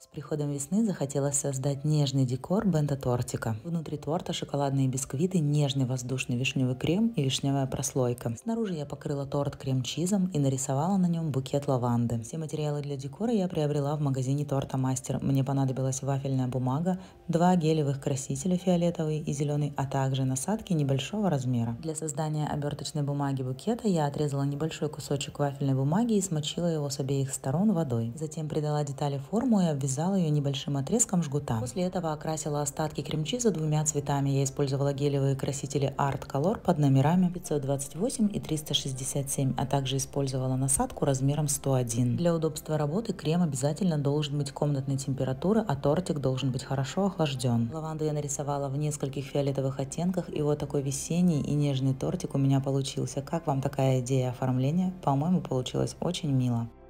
С приходом весны захотелось создать нежный декор бенто-тортика. Внутри торта шоколадные бисквиты, нежный воздушный вишневый крем и вишневая прослойка. Снаружи я покрыла торт крем-чизом и нарисовала на нем букет лаванды. Все материалы для декора я приобрела в магазине Торта Мастер. Мне понадобилась вафельная бумага, 2 гелевых красителя фиолетовый и зеленый, а также насадки небольшого размера. Для создания оберточной бумаги букета я отрезала небольшой кусочек вафельной бумаги и смочила его с обеих сторон водой. Затем придала детали форму и обвязала ее небольшим отрезком жгута. После этого окрасила остатки крем-чиза 2 цветами. Я использовала гелевые красители Art Color под номерами 528 и 367, а также использовала насадку размером 101. Для удобства работы крем обязательно должен быть комнатной температуры, а тортик должен быть хорошо охлажден. Лаванду я нарисовала в нескольких фиолетовых оттенках, и вот такой весенний и нежный тортик у меня получился. Как вам такая идея оформления? По-моему, получилось очень мило.